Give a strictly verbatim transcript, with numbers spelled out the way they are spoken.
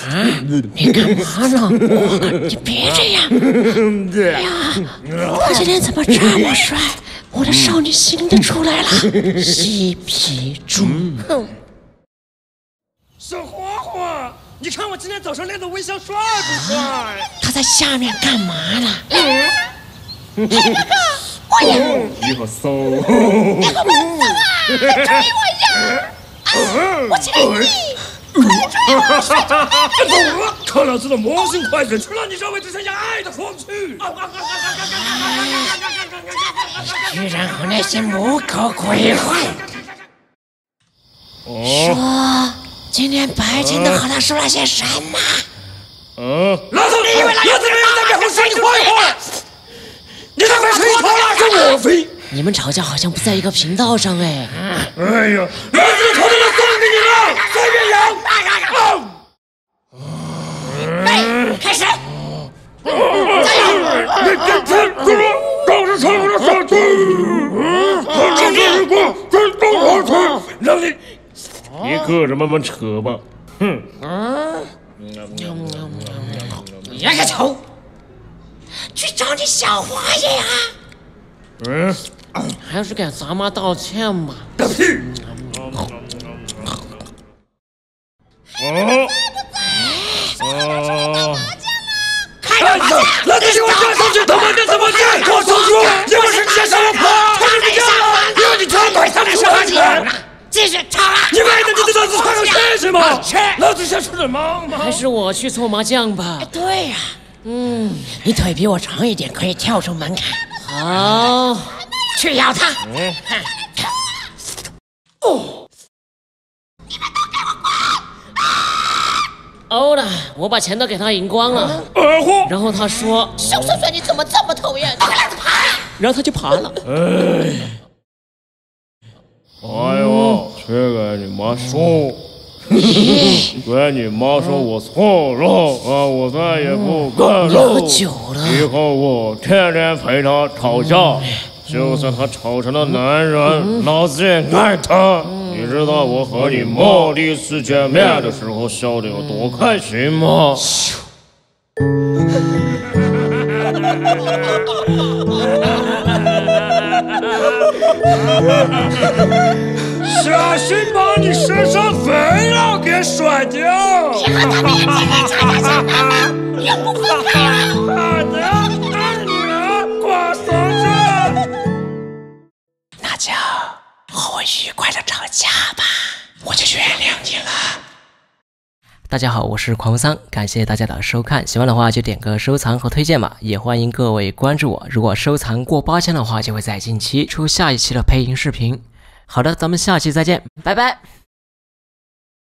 你干嘛呢？你别这样！哎呀，我今天怎么这么帅？我的少女心就出来了，嬉皮猪！哼！ 小花花，你看我今天早上练的微笑帅不帅？ 他在下面干嘛呢？ 嘿，哥哥，我也。 你好骚！ 你好笨啊！再追我一下！我亲你！ 快点追我！ 走了！看老子的魔性快嘴，让你这位只剩下爱的狂去！ 居然和那些母狗鬼混！说，今天白天都和他说了些什么？ 嗯，老子你以为老子没有在背后说你坏话？你他妈吹头了，是我飞！ 你们吵架好像不在一个频道上哎！ 哎呀，老子的头都要送给你了，随便摇！ 备，开始！加油！ 你今天怎么当着成了傻子？我让你过，真动我去！让你，你搁着慢慢扯吧。哼！ 别个丑！去找你小花爷啊！ 嗯， 还是给咱妈道歉吧。 个屁！哦。 哦， 开打！ 老子喜欢这上去他妈的怎么干？我说出，你不是接上我跑，他是不干了，因为你跳腿上面是安全。 继续吵啊！ 你为了你的老子穿上去是吗？老子想出点忙吗？ 还是我去搓麻将吧。对呀，嗯，你腿比我长一点，可以跳出门槛。好，去咬他。嗯。哦。 欧了，我把钱都给他赢光了。 二货， 然后他说：“ 小帅帅，你怎么这么讨厌？快让他爬！” 然后他就爬了。 哎，哎呦，这个你妈说，对你妈说我错了啊，我再也不干了。 喝酒了。 以后我天天陪她吵架，就算她吵成了男人，老子也爱她。 你知道我和你妈第一次见面的时候笑得有多开心吗？小心把你身上肥肉给甩掉！ 你和他面前还吵架吵闹呢，永不分开啊！ 好的，爱你啊，瓜怂子。 那就和我愉快的吵架吧。 我就原谅你了。大家好，我是狂桑，感谢大家的收看，喜欢的话就点个收藏和推荐嘛，也欢迎各位关注我。如果收藏过八千的话，就会在近期出下一期的配音视频。好的，咱们下期再见，拜拜。